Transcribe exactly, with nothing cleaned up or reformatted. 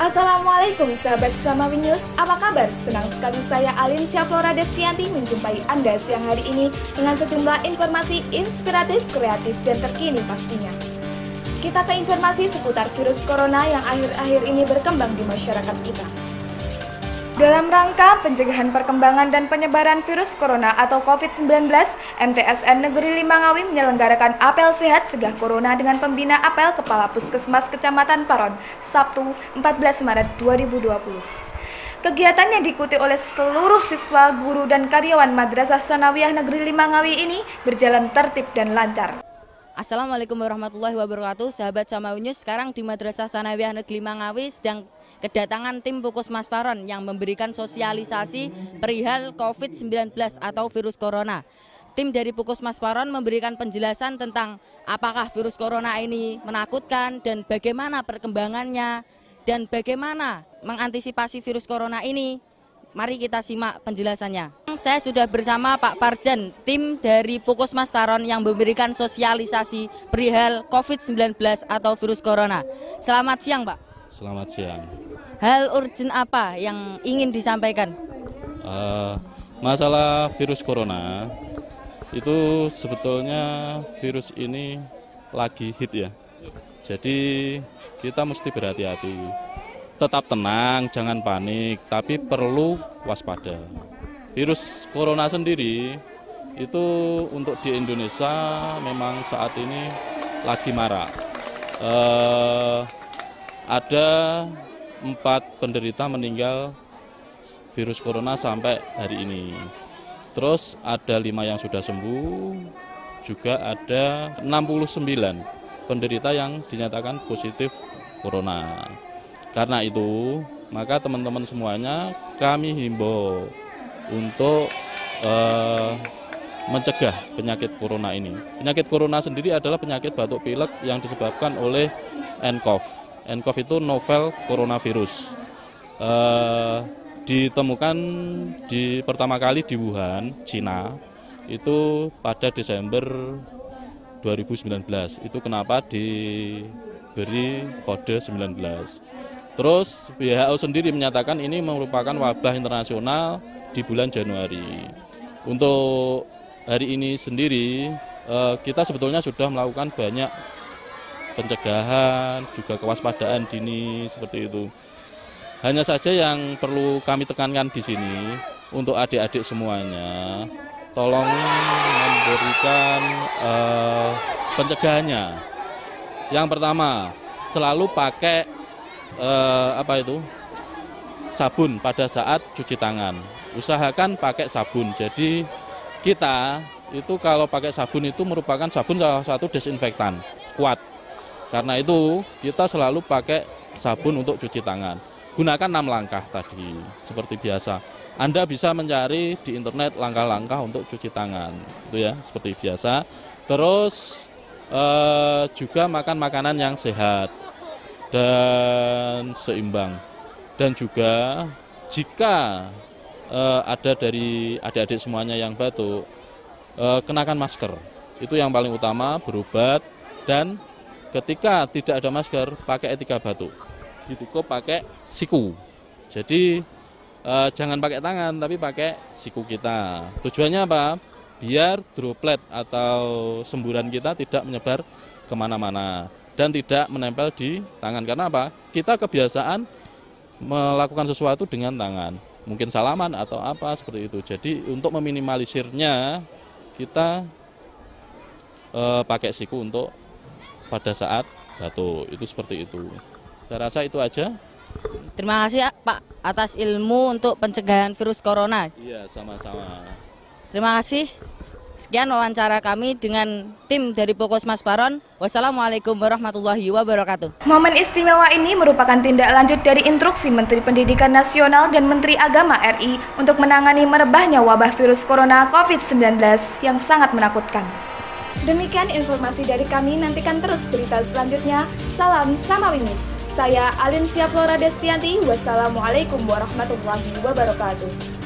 Assalamualaikum sahabat Samawi News, apa kabar? Senang sekali saya Alin Syaflora Destianti menjumpai Anda siang hari ini dengan sejumlah informasi inspiratif, kreatif, dan terkini pastinya. Kita ke informasi seputar virus corona yang akhir-akhir ini berkembang di masyarakat kita. Dalam rangka pencegahan perkembangan dan penyebaran virus corona atau COVID sembilan belas, M T S N Negeri lima Ngawi menyelenggarakan apel sehat cegah corona dengan pembina apel Kepala Puskesmas Kecamatan Paron, Sabtu empat belas Maret dua ribu dua puluh. Kegiatan yang diikuti oleh seluruh siswa, guru, dan karyawan Madrasah Sanawiyah Negeri lima Ngawi ini berjalan tertib dan lancar. Assalamualaikum warahmatullahi wabarakatuh, sahabat Samawi News. Sekarang di Madrasah Sanawiyah Negeri lima Ngawi sedang kedatangan tim Puskesmas Paron yang memberikan sosialisasi perihal COVID sembilan belas atau virus corona. Tim dari Puskesmas Paron memberikan penjelasan tentang apakah virus corona ini menakutkan dan bagaimana perkembangannya dan bagaimana mengantisipasi virus corona ini. Mari kita simak penjelasannya. Saya sudah bersama Pak Parjan, tim dari Puskesmas Paron yang memberikan sosialisasi perihal COVID sembilan belas atau virus corona. Selamat siang, Pak. Selamat siang. Hal urgent apa yang ingin disampaikan? Uh, masalah virus corona, itu sebetulnya virus ini lagi hit ya. Jadi kita mesti berhati-hati. Tetap tenang, jangan panik, tapi perlu waspada. Virus corona sendiri itu untuk di Indonesia memang saat ini lagi marak. Uh, ada empat penderita meninggal virus corona sampai hari ini. Terus ada lima yang sudah sembuh, juga ada enam puluh sembilan penderita yang dinyatakan positif corona. Karena itu, maka teman-teman semuanya kami himbau untuk eh, mencegah penyakit corona ini. Penyakit corona sendiri adalah penyakit batuk pilek yang disebabkan oleh N C O V. N C O V itu novel coronavirus. Eh, ditemukan di pertama kali di Wuhan, Cina, itu pada Desember dua ribu sembilan belas. Itu kenapa diberi kode sembilan belas. Terus W H O sendiri menyatakan ini merupakan wabah internasional di bulan Januari. Untuk hari ini sendiri eh, kita sebetulnya sudah melakukan banyak pencegahan, juga kewaspadaan dini seperti itu. Hanya saja yang perlu kami tekankan di sini untuk adik-adik semuanya, tolong memberikan uh, pencegahannya. Yang pertama, selalu pakai uh, apa itu sabun pada saat cuci tangan. Usahakan pakai sabun. Jadi kita itu kalau pakai sabun itu merupakan sabun salah satu desinfektan kuat. Karena itu kita selalu pakai sabun untuk cuci tangan. Gunakan enam langkah tadi, seperti biasa. Anda bisa mencari di internet langkah-langkah untuk cuci tangan, itu ya, seperti biasa. Terus eh, juga makan makanan yang sehat dan seimbang. Dan juga jika eh, ada dari adik-adik semuanya yang batuk, eh, kenakan masker. Itu yang paling utama, berobat. Dan ketika tidak ada masker, pakai etika batuk. Ditutup pakai siku. Jadi eh, jangan pakai tangan, tapi pakai siku kita. Tujuannya apa? Biar droplet atau semburan kita tidak menyebar kemana-mana dan tidak menempel di tangan. Karena apa? Kita kebiasaan melakukan sesuatu dengan tangan. Mungkin salaman atau apa seperti itu. Jadi untuk meminimalisirnya, kita eh, pakai siku untuk pada saat batuk. Itu seperti itu. Saya rasa itu aja. Terima kasih ya, Pak atas ilmu untuk pencegahan virus corona. Iya, sama-sama. Terima kasih. Sekian wawancara kami dengan tim dari Puskesmas Paron. Wassalamualaikum warahmatullahi wabarakatuh. Momen istimewa ini merupakan tindak lanjut dari instruksi Menteri Pendidikan Nasional dan Menteri Agama R I untuk menangani merebahnya wabah virus corona COVID sembilan belas yang sangat menakutkan. Demikian informasi dari kami, nantikan terus berita selanjutnya. Salam Samawi News. Saya Alin Syaflora Destianti. Wassalamualaikum warahmatullahi wabarakatuh.